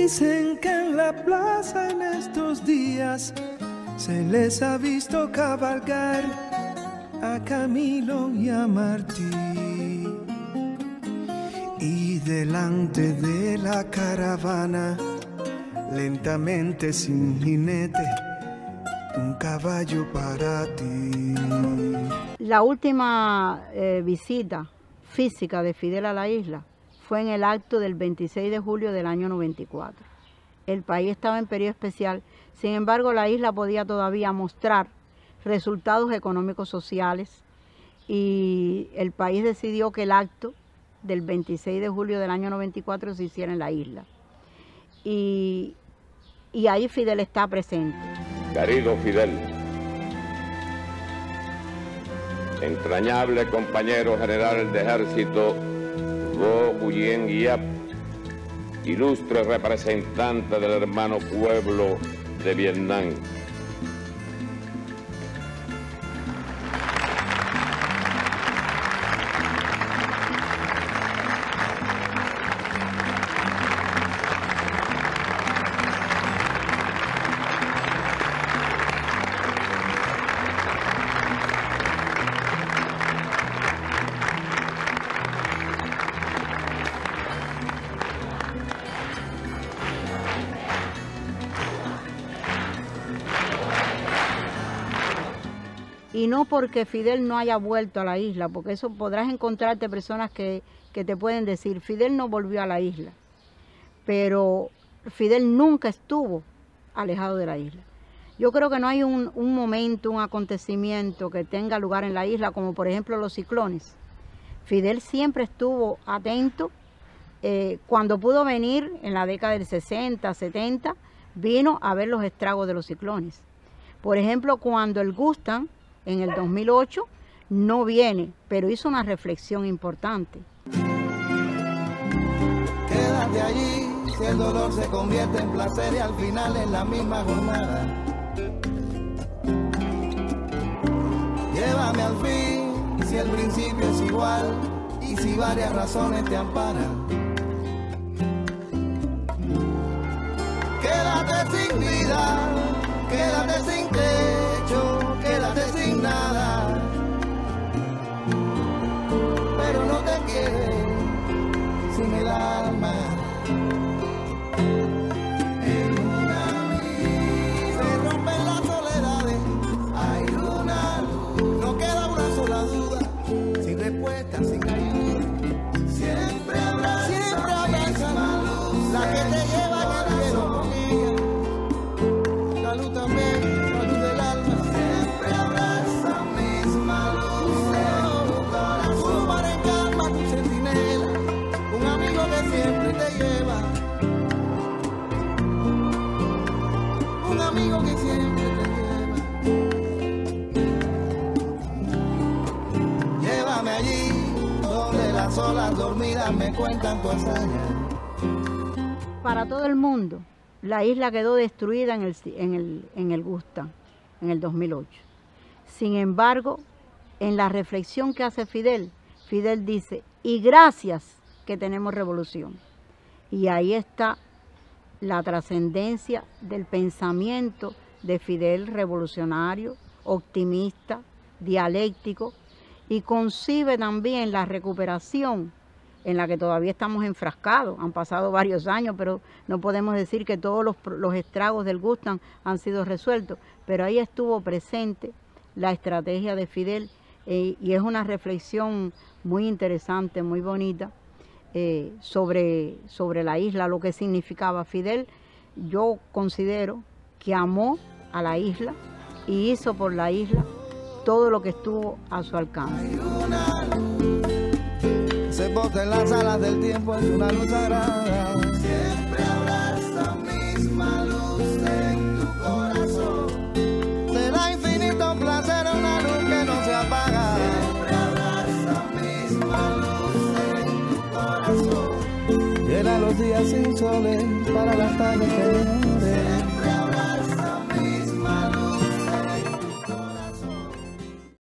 Dicen que en la plaza en estos días se les ha visto cabalgar a Camilo y a Martí. Y delante de la caravana, lentamente sin jinete, un caballo para ti. La última visita física de Fidel a la isla fue en el acto del 26 de julio del año 94. El país estaba en periodo especial, sin embargo la isla podía todavía mostrar resultados económicos sociales y el país decidió que el acto del 26 de julio del año 94 se hiciera en la isla. Y ahí Fidel está presente. Querido Fidel, entrañable compañero general de ejército Vo Nguyen Giap, ilustre representante del hermano pueblo de Vietnam. Y no porque Fidel no haya vuelto a la isla, porque eso podrás encontrarte personas que te pueden decir, Fidel no volvió a la isla, pero Fidel nunca estuvo alejado de la isla. Yo creo que no hay un momento, un acontecimiento que tenga lugar en la isla, como por ejemplo los ciclones. Fidel siempre estuvo atento, cuando pudo venir en la década del 60, 70, vino a ver los estragos de los ciclones. Por ejemplo, cuando el Gustan, en el 2008, no viene, pero hizo una reflexión importante. Quédate allí, si el dolor se convierte en placer y al final es la misma jornada. Llévame al fin, si el principio es igual y si varias razones te amparan. Quédate sin vida, quédate sin techo, quédate sin nada, pero no te quedes sin el alma. En una vida se rompen las soledades, hay una luz, no queda una sola duda, sin respuesta, sin ayuda. Siempre habrá esa luz, la que te lleva en el cielo con ella, la luz también, la luz del alma. Siempre habrá esa misma luz en tu corazón. Un mar en calma, tu centinela, un amigo que siempre te lleva, un amigo que siempre te lleva. Llévame allí, donde las olas dormidas me cuentan tu hazaña. Para todo el mundo, la isla quedó destruida en el Gustan, en el 2008. Sin embargo, en la reflexión que hace Fidel, Fidel dice, y gracias que tenemos revolución. Y ahí está la trascendencia del pensamiento de Fidel revolucionario, optimista, dialéctico, y concibe también la recuperación en la que todavía estamos enfrascados. Han pasado varios años, pero no podemos decir que todos los estragos del Gustan han sido resueltos, pero ahí estuvo presente la estrategia de Fidel y es una reflexión muy interesante, muy bonita sobre la isla, lo que significaba. Fidel, yo considero que amó a la isla y hizo por la isla todo lo que estuvo a su alcance. Se posa en las alas del tiempo, es una luz sagrada. Siempre habrá esa misma luz en tu corazón. Te da infinito placer, una luz que no se apaga. Siempre habrá esa misma luz en tu corazón. Llena los días sin soles para las tardes que vienen.